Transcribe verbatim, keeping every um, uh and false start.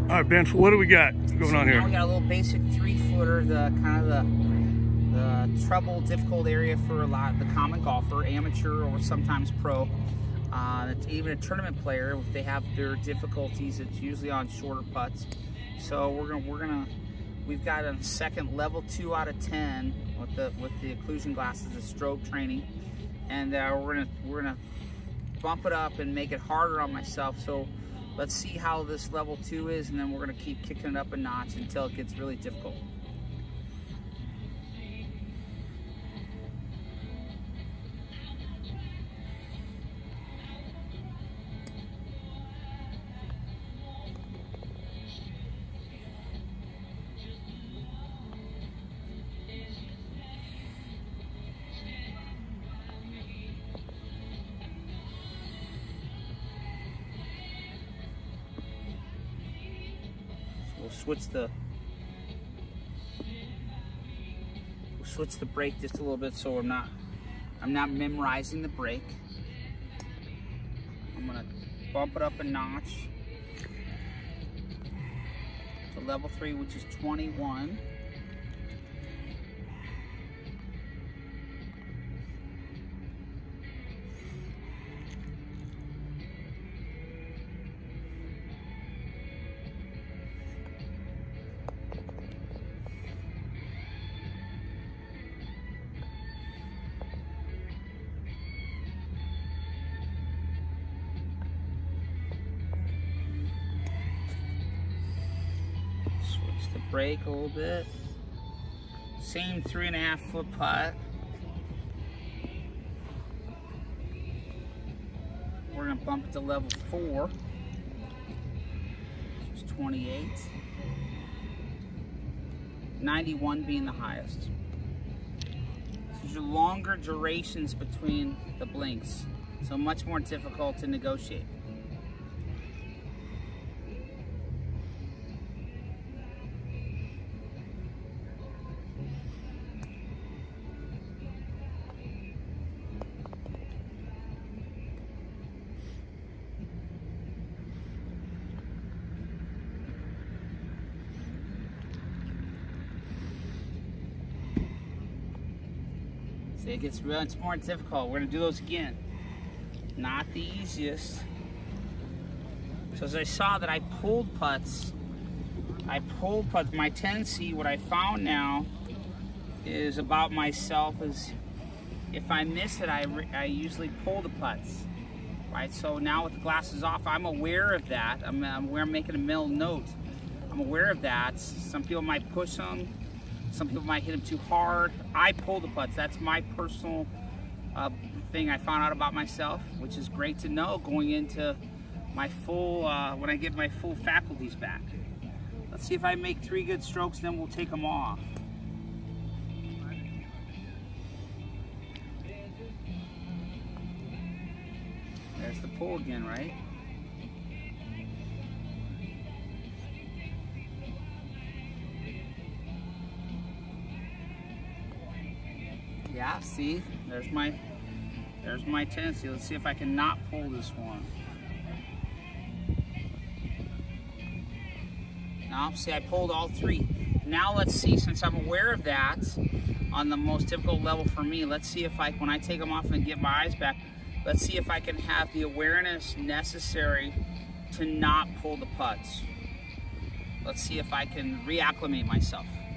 All right, Ben, what do we got going so on now here? We got a little basic three-footer, the kind of the, the trouble, difficult area for a lot of the common golfer, amateur or sometimes pro. Uh, even a tournament player, if they have their difficulties, it's usually on shorter putts. So we're gonna we're gonna we've got a second level two out of ten with the with the occlusion glasses, the strobe training, and uh, we're gonna we're gonna bump it up and make it harder on myself. So let's see how this level two is, and then we're gonna keep kicking it up a notch until it gets really difficult. We'll switch the we'll switch the brake just a little bit, so I'm not I'm not memorizing the brake. I'm gonna bump it up a notch to level three, which is twenty-one. Switch the brake a little bit. Same three and a half foot putt. We're gonna bump it to level four. It's twenty-eight. ninety-one being the highest. So these are longer durations between the blinks, so much more difficult to negotiate. It gets real, it's more difficult. We're gonna do those again. Not the easiest. So as I saw that I pulled putts, I pulled putts. My tendency, what I found now is about myself is if I miss it, I, I usually pull the putts, right? So now with the glasses off, I'm aware of that. I'm, I'm aware I'm making a mental note. I'm aware of that. Some people might push them. Some people might hit them too hard. I pull the putts. That's my personal uh, thing I found out about myself, which is great to know going into my full, uh, when I get my full faculties back. Let's see if I make three good strokes, then we'll take them off. There's the pull again, right? Yeah, see, there's my, there's my tendency. Let's see if I can not pull this one. Now, see, I pulled all three. Now let's see, since I'm aware of that, on the most difficult level for me, let's see if I, when I take them off and get my eyes back, let's see if I can have the awareness necessary to not pull the putts. Let's see if I can reacclimate myself.